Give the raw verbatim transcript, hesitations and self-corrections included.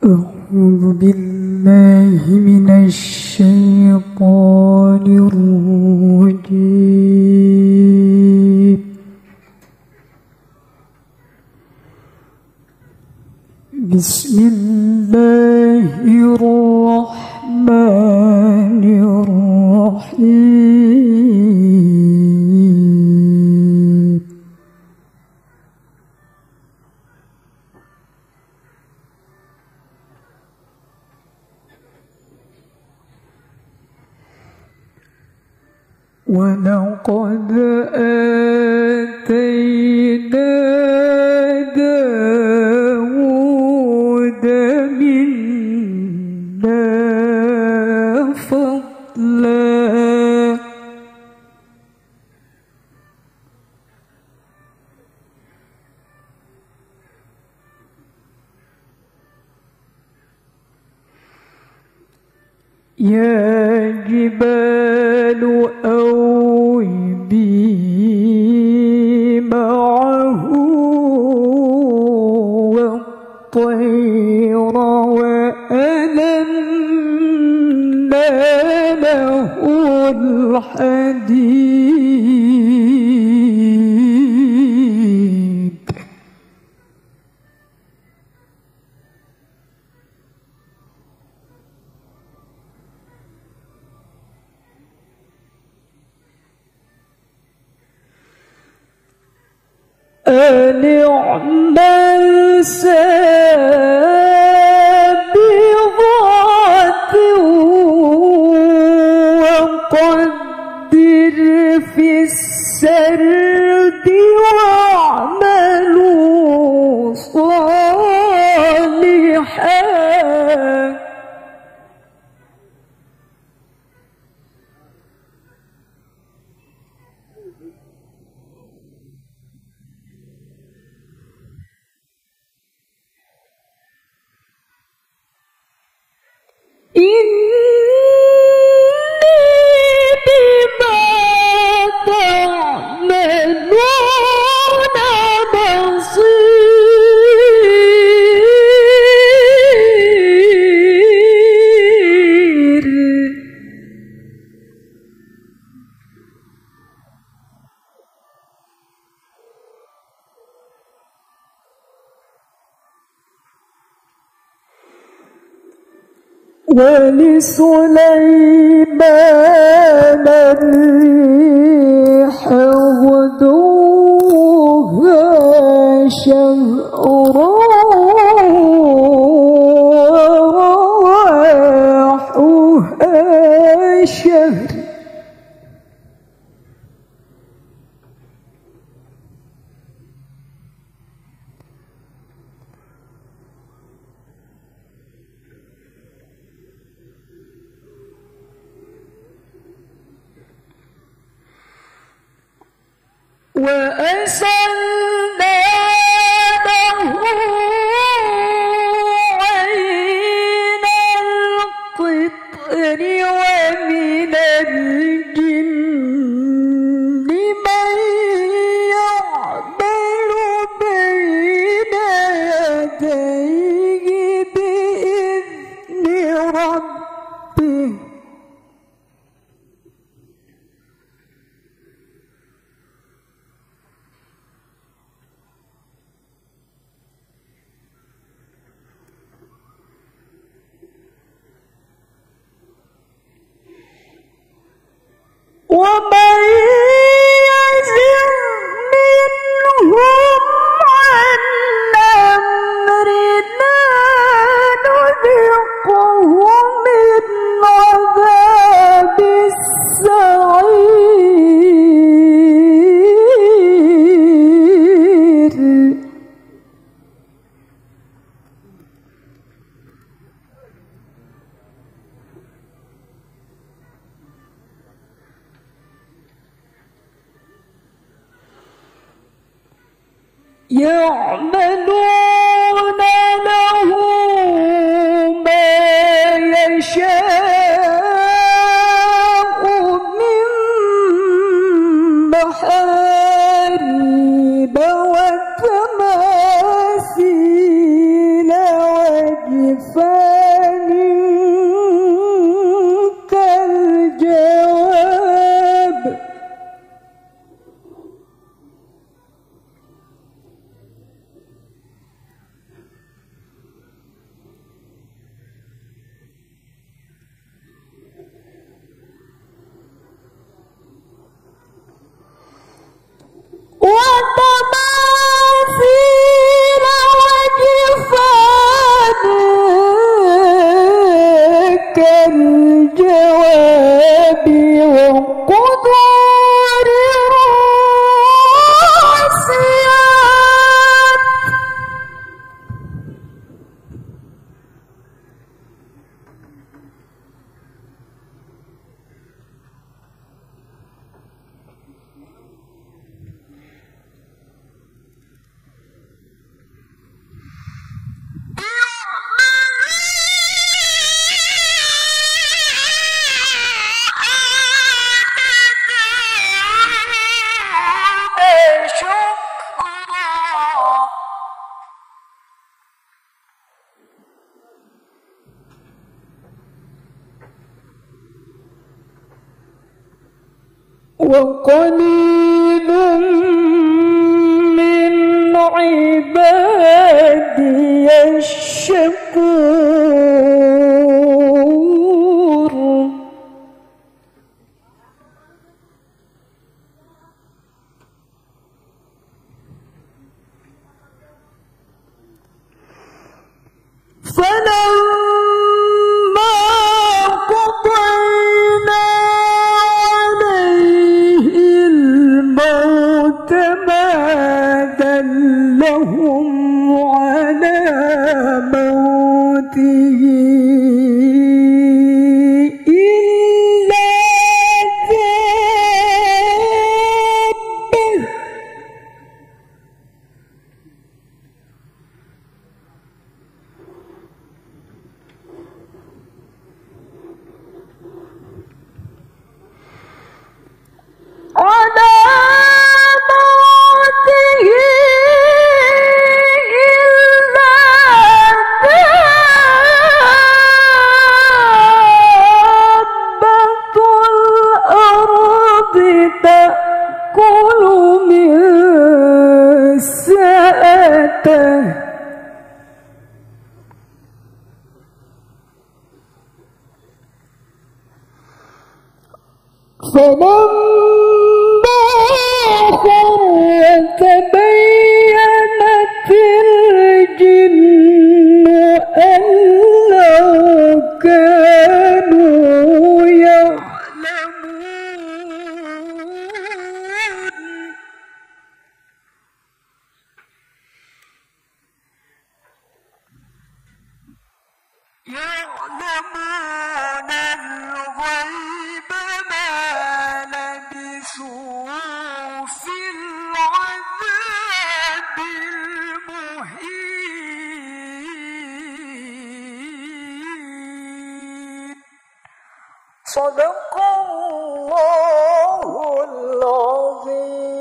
أعوذ بالله من الشيطان الرجيم. بسم الله الرحمن الرحيم. ولقد آتينا داود منا فضلا يا جبال أوبي معه والطير وألنا له الحديد. أن اعمل سابغات وقدر في السرد واعملوا صالحا إني بما تعملون بصير. ولسليمان الريح غدوها شهر ورواحها شهر. وأسلنا له عين القطر ومن الجن من يعمل بين يديه بإذن ربه ومن يزغ منهم عن أمرنا نذقه من عذاب السعير. يعملون له ما يشاء من محاريب وتماثيل وجفان وقليل من عبادي الشكور فلما قضينا عليه الموت ما دلهم على موته إلا دابة على موته إلا دابة الأرض تأكل من سأته فلما خر تبينت الجن أن لو كانوا يعلمون يعلمون الغيب ما لبثوا في العذاب المهين. صدق الله العظيم.